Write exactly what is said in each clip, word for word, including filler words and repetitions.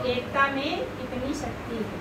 एकता में कितनी शक्ति है।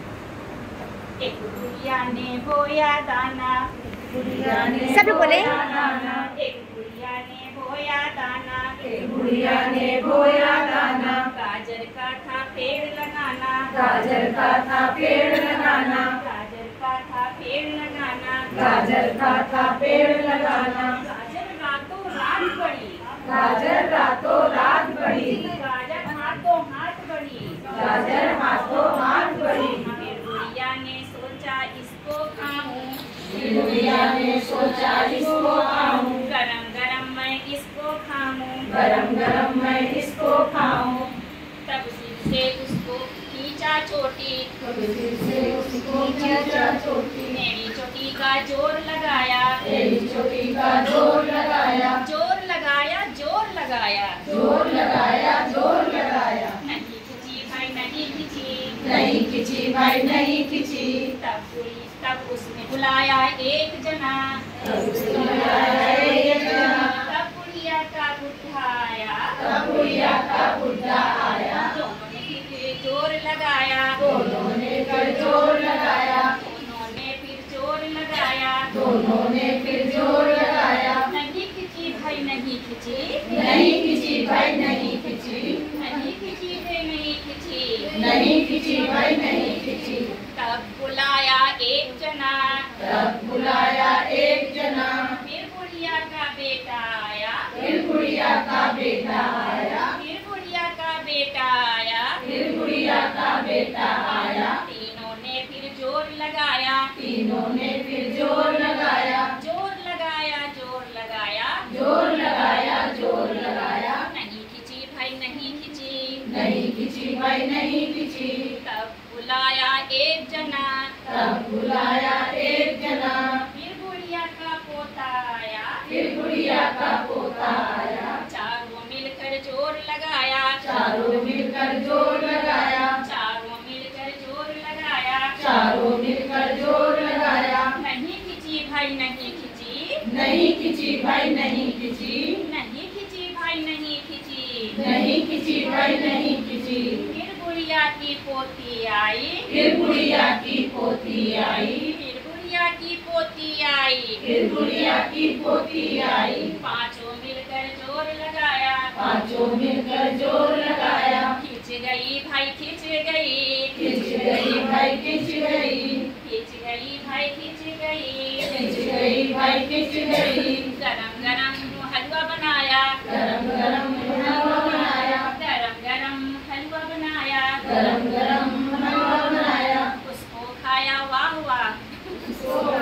एक गुड़िया ने बोया दाना, गुड़िया ने सब लोग बोले। दाना, एक गुड़िया ने बोया दाना, एक गुड़िया ने बोया दाना। गाजर का था पेड़ लगाना, गाजर का था पेड़ लगाना। गाजर का था पेड़ लगाना, गाजर का था पेड़ लगाना। गाजर रातों रात बढ़ी, गाजर रातों रात बढ़ी। गाजर हाथों हाथ बढ़ी, गाजर हाथों हाथ बढ़ी। फिर गुड़िया ने सोचा इसको खाऊं, गुड़िया ने सोचा इसको खाऊं। गरम गरम मैं इसको खाऊं, गरम गरम मैं इसको खाऊं। तब से उसको खींचा चोटी, फिर से उसको खींचा चोटी। मेरी चोटी का जोर लगाया, मेरी चोटी का जोर लगाया। जोर लगाया जोर लगाया, जोर लगाया जोर लगाया। नहीं खिंची भाई नहीं खिंची, नहीं खिंची भाई नहीं खिंची। तब पुलिस तब उसने बुलाया एक जना, तब उसने बुलाया एक जना। तब बुढ़िया का बुढ़ा आया, तब बुढ़िया का बुढ़ा आया। दोनों ने फिर जोर लगाया, दोनों ने फिर जोर लगाया। दोनों ने फिर जोर लगाया, दोनों ने फिर जोर लगाया। नहीं खिंची भाई नहीं खिंची, नहीं खिंची भाई नहीं खिंची। नहीं खिंची भाई नहीं खिंची। नहीं खिंची भाई नहीं खिंची। तब बुलाया एक जना, तब बुलाया एक जना। फिर बुढ़िया का बेटा आया, फिर बुढ़िया का बेटा आया। फिर बुढ़िया का बेटा आया, फिर बुढ़िया का बेटा आया। तीनों ने फिर जोर लगाया, तीनों ने फिर जोर लगाया। जोर लगाया जोर लगाया, जोर लगाया जोर लगाया। नहीं खिंची भाई नहीं खिंची। नहीं खिंची भाई नहीं खिंची। तब बुलाया एक जना, तब बुलाया एक जना। फिर बुढ़िया का पोता आया, फिर बुढ़िया का पोता आया। चारों मिलकर जोर लगाया, चारों मिलकर जोर लगाया। चारों मिलकर जोर लगाया, चारों मिलकर जोर लगाया। नहीं खिंची भाई नहीं खिंची। नहीं खिंची भाई नहीं खिंची। नहीं खिंची भाई नहीं खिंची। नहीं खिंची भाई नहीं खिंची। फिर बुढ़िया की पोती आई, फिर बुढ़िया की पोती आई। फिर बुढ़िया की पोती आई, फिर बुढ़िया की पोती आई। पांचों मिलकर जोर लगाया, पांचों मिलकर जोर लगाया। खिंच गई भाई खिंच गई, खिंच गई भाई खिंच गई। खिंच गई भाई खिंच गई। खिंच गई भाई खिंच गई। गरम गरम हलवा बनाया, गरम गरम हलवा बनाया। गरम गरम हलवा बनाया, गरम गरम हलवा बनाया। उसको खाया वाह वाह, उसको